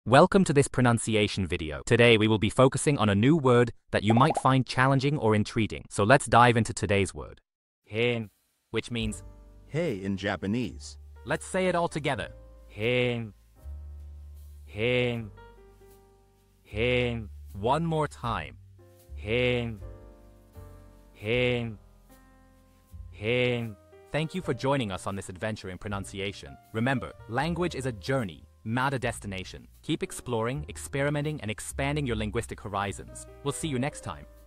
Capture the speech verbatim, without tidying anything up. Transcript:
Welcome to this pronunciation video. Today we will be focusing on a new word that you might find challenging or intriguing. So let's dive into today's word. Hen, which means hey in Japanese. Let's say it all together. Hen. Hen. Hen. One more time. Hen. Hen. Hen. Thank you for joining us on this adventure in pronunciation. Remember, language is a journey, not a destination. Keep exploring, experimenting, and expanding your linguistic horizons. We'll see you next time.